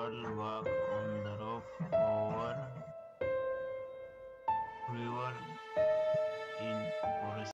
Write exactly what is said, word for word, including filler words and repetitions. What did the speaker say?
people walk on the rock over river in forest.